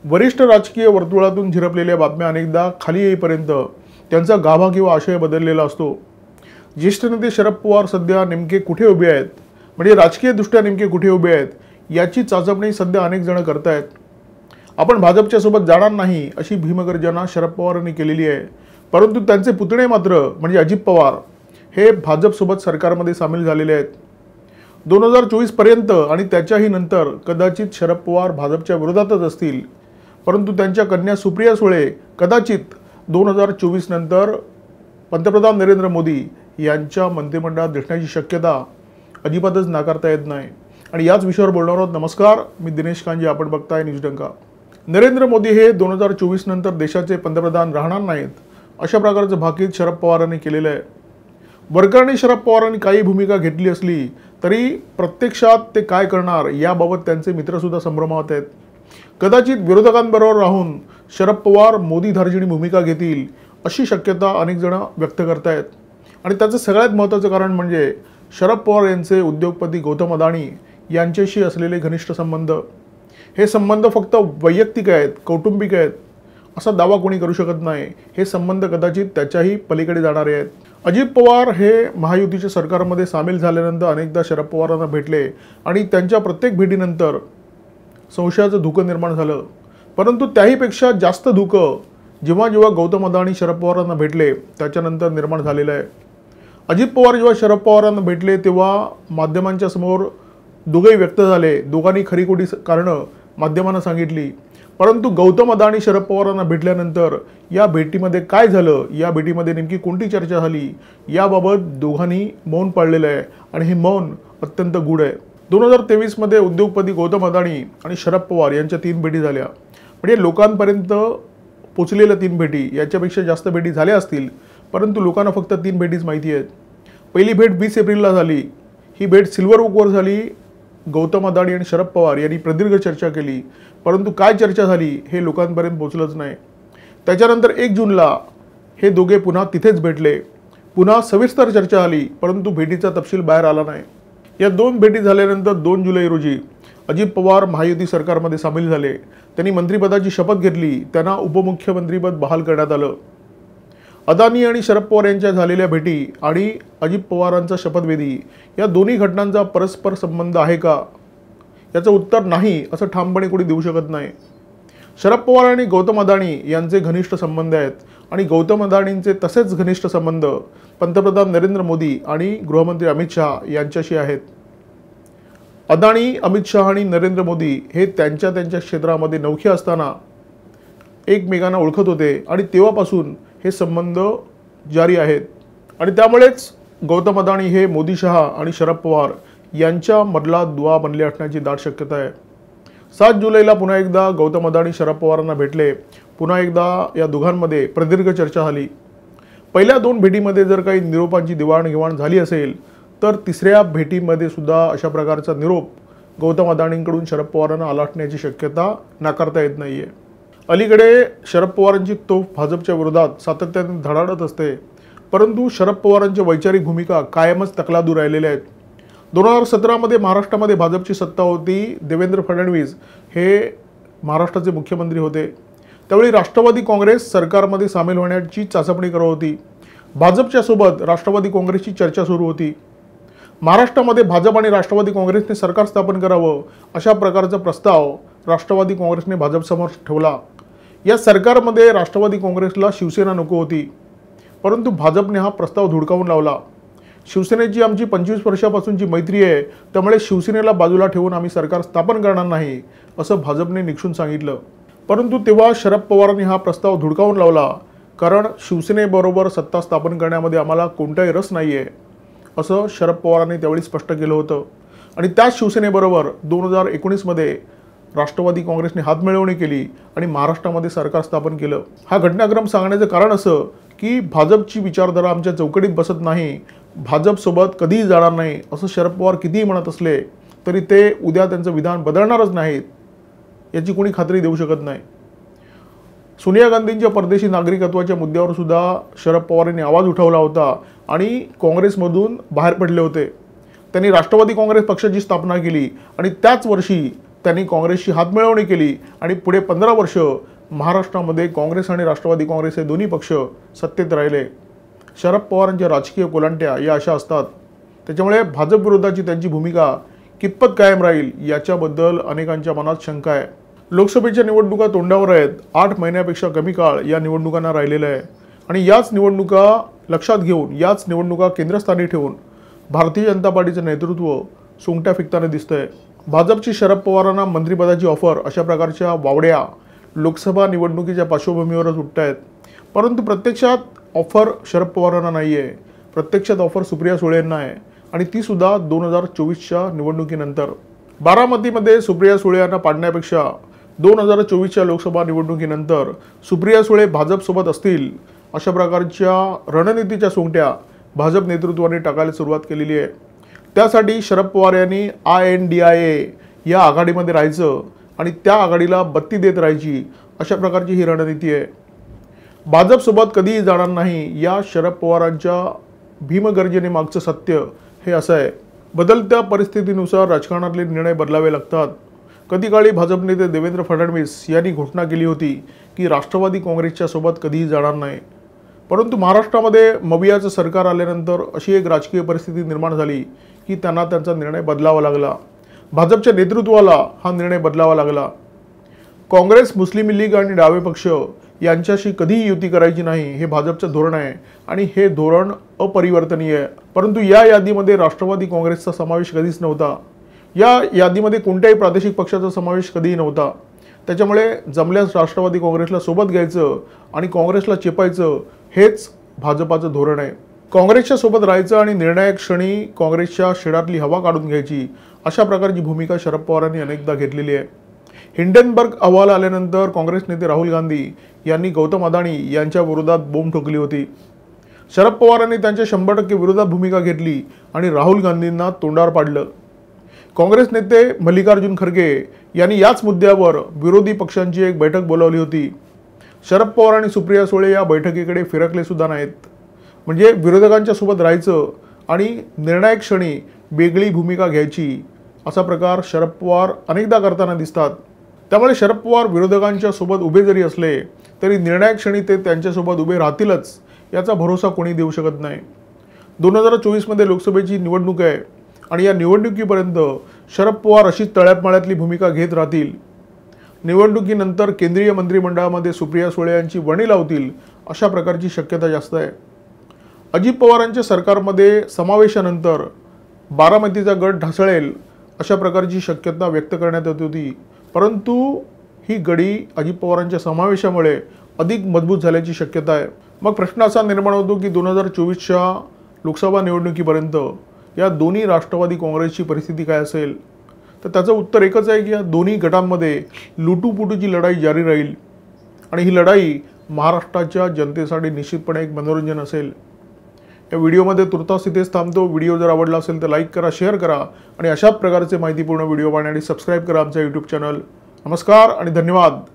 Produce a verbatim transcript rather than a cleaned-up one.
वरिष्ठ राजकीय वर्तुळातून झिरपलेल्या बातम्या अनेकदा खाली येईपर्यंत त्यांचा गाभा किंवा आशय बदललेला असतो। ज्येष्ठ नेते शरद पवार सध्या नेमके कुठे उभे आहेत, म्हणजे राजकीय दृष्ट्या नेमके कुठे उभे आहेत याची चाचपणी सध्या अनेक जण करतायत। आपण भाजपच्या सोबत जाणार नाही अशी भीमगर्जना शरद पवारांनी केलेली आहे, परंतु त्यांचे पुतणे मात्र म्हणजे अजित पवार हे भाजपसोबत सरकारमध्ये सामील झालेले आहेत। दोन हजार चोवीस पर्यंत आणि त्याच्याही नंतर कदाचित शरद पवार भाजपच्या विरोधातच असतील, परंतु त्यांच्या कन्या सुप्रिया सुळे कदाचित दोन हजार चोवीस नंतर पंतप्रधान नरेंद्र मोदी यांच्या मंत्रिमंडळात दिसण्याची शक्यता अजिबातच नाकारता येत नाही। आणि याच विषयावर बोलणार आहोत। नमस्कार, मी दिनेश कांजे, आपण बघताय न्यूज डंका। नरेंद्र मोदी हे दोन हजार चोवीस नंतर देशाचे पंतप्रधान राहणार नाहीत अशा प्रकारचं भाकीत शरद पवारांनी केलेलं आहे। वरकरणी शरद पवारांनी काही भूमिका घेतली असली तरी प्रत्यक्षात ते काय करणार याबाबत त्यांचे मित्रसुद्धा संभ्रमात आहेत। कदाचित विरोधकांबरोबर राहून शरद पवार मोदी धार्जिणी भूमिका घेतील अशी शक्यता अनेक जण व्यक्त करतायत। आणि त्याचं सगळ्यात महत्त्वाचं कारण म्हणजे शरद पवार यांचे उद्योगपती गौतम अदानी यांच्याशी असलेले घनिष्ठ संबंध। हे संबंध फक्त वैयक्तिक आहेत, कौटुंबिक आहेत असा दावा कोणी करू शकत नाही। हे संबंध कदाचित त्याच्याही पलीकडे जाणारे आहेत। अजित पवार हे महायुतीच्या सरकारमध्ये सामील झाल्यानंतर अनेकदा शरद पवारांना भेटले आणि त्यांच्या प्रत्येक भेटीनंतर संशयाचं धुकं निर्माण झालं, परंतु त्याहीपेक्षा जास्त धुकं जेव्हा जेव्हा गौतम अदानी शरद पवारांना भेटले त्याच्यानंतर निर्माण झालेलं आहे। अजित पवार जेव्हा शरद पवारांना भेटले तेव्हा माध्यमांच्या समोर दोघेही व्यक्त झाले, दोघांनी खरीखोटी कारणं माध्यमांना सांगितली, परंतु गौतम अदानी शरद पवारांना भेटल्यानंतर या भेटीमध्ये काय झालं, या भेटीमध्ये नेमकी कोणती चर्चा झाली याबाबत दोघांनी मौन पाळलेलं आहे आणि हे मौन अत्यंत गूढ आहे। दोन हजार तेवीस मध्ये उद्योगपती गौतम अदानी आणि शरद पवार यांच्या तीन भेटी झाल्या, म्हणजे लोकांपर्यंत पोचलेल्या तीन भेटी, याच्यापेक्षा जास्त भेटी झाल्या असतील, परंतु लोकांना फक्त तीन भेटीच माहिती आहेत। पहिली भेट वीस एप्रिलला झाली, ही भेट सिल्वर ओकवर झाली। गौतम अदानी आणि शरद पवार यांनी प्रदीर्घ चर्चा केली, परंतु काय चर्चा झाली हे लोकांपर्यंत पोहोचलंच नाही। त्याच्यानंतर एक जूनला हे दोघे पुन्हा तिथेच भेटले, पुन्हा सविस्तर चर्चा झाली, परंतु भेटीचा तपशील बाहेर आला नाही। या दोन भेटी झाल्यानंतर दोन जुलै रोजी अजित पवार महायुती सरकारमध्ये सामील झाले, त्यांनी मंत्रिपदाची शपथ घेतली, त्यांना उपमुख्यमंत्रीपद बहाल करण्यात आलं। अदानी आणि शरद पवार यांच्या झालेल्या भेटी आणि अजित पवारांचा शपथविधी या दोन्ही घटनांचा परस्पर संबंध आहे का याचं उत्तर नाही असं ठामपणे कोणी देऊ शकत नाही। शरद पवार आणि गौतम अदानी यांचे घनिष्ठ संबंध आहेत आणि गौतम अदानींचे तसेच घनिष्ठ संबंध पंतप्रधान नरेंद्र मोदी आणि गृहमंत्री अमित शहा यांच्याशी आहेत। अदानी, अमित शहा आणि नरेंद्र मोदी हे त्यांच्या त्यांच्या क्षेत्रामध्ये नौखे असताना एकमेकांना ओळखत होते आणि तेव्हापासून हे संबंध जारी आहेत आणि त्यामुळेच गौतम अदानी हे मोदी, शहा आणि शरद पवार यांच्या मधला दुवा बनले असण्याची दाट शक्यता आहे। सात जुलैला पुन्हा एकदा गौतम अदानी शरद पवारांना भेटले, पुन्हा एकदा या दोघांमध्ये प्रदीर्घ चर्चा झाली। पहिल्या दोन भेटीमध्ये जर काही निरोपांची देवाणघेवाण झाली असेल तर तिसऱ्या भेटीमध्ये सुद्धा अशा प्रकारचा निरोप गौतम अदानींकडून शरद पवारांना आला असण्याची शक्यता नाकारता येत नाही आहे। अलीकडे शरद पवारांची तोफ भाजपच्या विरोधात सातत्याने धडाडत असते, परंतु शरद पवारांच्या वैचारिक भूमिका कायमच तकलादू राहिलेल्या आहेत। दोन हजार सतरामध्ये महाराष्ट्रामध्ये भाजपची सत्ता होती, देवेंद्र फडणवीस हे महाराष्ट्राचे मुख्यमंत्री होते, त्यावेळी राष्ट्रवादी काँग्रेस सरकारमध्ये सामील होण्याची चाचपणी करत होती। भाजपच्या सोबत राष्ट्रवादी काँग्रेसची चर्चा सुरू होती। महाराष्ट्रामध्ये भाजप आणि राष्ट्रवादी काँग्रेसने सरकार स्थापन करावं अशा प्रकारचा प्रस्ताव राष्ट्रवादी काँग्रेसने भाजपसमोर ठेवला। या सरकारमध्ये राष्ट्रवादी काँग्रेसला शिवसेना नको होती, परंतु भाजपने हा प्रस्ताव धुडकावून लावला। शिवसेनेची आमची पंचवीस वर्षापासूनची मैत्री आहे, त्यामुळे शिवसेनेला बाजूला ठेवून आम्ही सरकार स्थापन करणार नाही असं भाजपने निक्षून सांगितलं। परंतु तेव्हा शरद पवारांनी हा प्रस्ताव धुडकावून लावला, कारण शिवसेनेबरोबर सत्ता स्थापन करण्यामध्ये आम्हाला कोणताही रस नाही आहे असं शरद पवारांनी त्यावेळी स्पष्ट केलं होतं। आणि त्याच शिवसेनेबरोबर दोन हजार एकोणीसमध्ये राष्ट्रवादी काँग्रेसने हातमिळवणी केली आणि महाराष्ट्रामध्ये सरकार स्थापन केलं। हा घटनाक्रम सांगण्याचं कारण असं की भाजपची विचारधारा आमच्या चौकटीत बसत नाही, भाजपसोबत कधीही जाणार नाही असं शरद पवार कितीही म्हणत असले तरी ते उद्या त्यांचं विधान बदलणारच नाहीत याची कोणी खात्री देऊ शकत नाही। सोनिया गांधींच्या परदेशी नागरिकत्वाच्या मुद्द्यावर सुद्धा शरद पवारांनी आवाज उठवला होता आणि काँग्रेसमधून बाहेर पडले होते। त्यांनी राष्ट्रवादी काँग्रेस पक्षाची स्थापना केली आणि त्याच वर्षी त्यांनी काँग्रेसशी हातमिळवणी केली आणि पुढे पंधरा वर्ष महाराष्ट्रामध्ये काँग्रेस आणि राष्ट्रवादी काँग्रेस हे दोन्ही पक्ष सत्तेत राहिले। शरद पवारांच्या राजकीय कोलांट्या या अशा असतात, त्याच्यामुळे भाजप विरोधाची त्यांची भूमिका कितपत कायम राहील याच्याबद्दल अनेकांच्या मनात शंका आहे। लोकसभेच्या निवडणुका तोंडावर आहेत, आठ महिन्यापेक्षा कमी काळ या निवडणुकांना राहिलेला आहे आणि याच निवडणुका लक्षात घेऊन, याच निवडणुका केंद्रस्थानी ठेवून भारतीय जनता पार्टीचं नेतृत्व सोंगट्या फिकताना दिसतंय। भाजपची शरद पवारांना मंत्रिपदाची ऑफर अशा प्रकारच्या वावड्या लोकसभा निवडणुकीच्या पार्श्वभूमीवरच उठत आहेत, परंतु प्रत्यक्षात ऑफर शरद पवारांना नाही आहे, प्रत्यक्षात ऑफर सुप्रिया सुळेंना आहे आणि ती सुद्धा दोन हजार चोवीसच्या निवडणुकीनंतर। बारामतीमध्ये सुप्रिया सुळे यांना पाडण्यापेक्षा दोन हजार चोवीसच्या लोकसभा निवडणुकीनंतर सुप्रिया सुळे भाजपसोबत असतील अशा प्रकारच्या रणनीतीच्या सोंगट्या भाजप नेतृत्वाने टाकायला सुरुवात केलेली आहे। त्यासाठी शरद पवार यांनी I N D I A या आघाडीमध्ये राहायचं आणि त्या आघाडीला बत्ती देत राहायची अशा प्रकारची ही रणनीती आहे। भाजपसोबत कधीही जाणार नाही या शरद पवारांच्या भीमगर्जने मागचं सत्य हे असं आहे। बदलत्या परिस्थितीनुसार राजकारणातले निर्णय बदलावे लागतात। कधी काळी भाजप नेते देवेंद्र फडणवीस यांनी घोषणा केली होती की राष्ट्रवादी काँग्रेसच्या सोबत कधीही जाणार नाही, परंतु महाराष्ट्रामध्ये मवियाचं सरकार आल्यानंतर अशी एक राजकीय परिस्थिती निर्माण झाली की त्यांना त्यांचा निर्णय बदलावा लागला। भाजपच्या नेतृत्वाला हा निर्णय बदलावा लागला। काँग्रेस, मुस्लिम लीग आणि डावे पक्ष यांच्याशी कधीही युती करायची नाही हे भाजपचं धोरण आहे आणि हे धोरण अपरिवर्तनीय आहे। परंतु या यादीमध्ये राष्ट्रवादी काँग्रेसचा समावेश कधीच नव्हता, या यादीमध्ये कोणत्याही प्रादेशिक पक्षाचा समावेश कधीही नव्हता। त्याच्यामुळे जमल्यास राष्ट्रवादी काँग्रेसला सोबत घ्यायचं आणि काँग्रेसला चेपायचं हेच भाजपाचं धोरण आहे। काँग्रेसच्या सोबत राहायचं आणि निर्णायक क्षणी काँग्रेसच्या शेडातली हवा काढून घ्यायची अशा प्रकारची भूमिका शरद पवारांनी अनेकदा घेतलेली आहे। हिंडनबर्ग अहवाल आल्यानंतर काँग्रेस नेते राहुल गांधी यांनी गौतम अदानी यांच्या विरोधात बोंब ठोकली होती। शरद पवारांनी त्यांच्या शंभर टक्के विरोधात भूमिका घेतली आणि राहुल गांधींना तोंडावर पाडलं। काँग्रेस नेते मल्लिकार्जुन खरगे यांनी याच मुद्द्यावर विरोधी पक्षांची एक बैठक बोलावली होती। शरद पवार आणि सुप्रिया सुळे या बैठकीकडे फिरकले सुद्धा नाहीत। म्हणजे विरोधकांच्या सोबत राहायचं आणि निर्णायक क्षणी वेगळी भूमिका घ्यायची असा प्रकार शरद पवार अनेकदा करताना दिसतात। त्यामुळे शरद पवार विरोधकांच्या सोबत उभे जरी असले तरी निर्णायक क्षणी ते त्यांच्यासोबत उभे राहतीलच याचा भरोसा कोणी देऊ शकत नाही। दोन हजार चोवीसमध्ये लोकसभेची निवडणूक आहे आणि या निवडणुकीपर्यंत शरद पवार अशीच तळ्यात भूमिका घेत राहतील। निवडणुकीनंतर केंद्रीय मंत्रिमंडळामध्ये सुप्रिया सुळे यांची वणी लावतील अशा प्रकारची शक्यता जास्त आहे। अजित पवारांच्या सरकारमध्ये समावेशानंतर बारामतीचा गड ढासळेल अशा प्रकारची शक्यता व्यक्त करण्यात येत होती, परंतु ही गडी अजित पवारांच्या समावेशामुळे अधिक मजबूत झाल्याची शक्यता आहे। मग प्रश्न असा निर्माण होतो की दोन हजार चोवीसच्या लोकसभा निवडणुकीपर्यंत या दोन्ही राष्ट्रवादी काँग्रेसची परिस्थिती काय असेल? तर त्याचं उत्तर एकच आहे की या दोन्ही गटांमध्ये लुटूपुटूची लढाई जारी राहील आणि ही लढाई महाराष्ट्राच्या जनतेसाठी निश्चितपणे एक मनोरंजन असेल। या व्हिडिओमध्ये तुर्तास इथेच थांबतो। व्हिडिओ जर आवडला असेल तर लाईक करा, शेअर करा आणि अशा प्रकारचे माहितीपूर्ण व्हिडिओ पाहण्यासाठी सबस्क्राईब करा आमच्या यूट्यूब चॅनल। नमस्कार आणि धन्यवाद।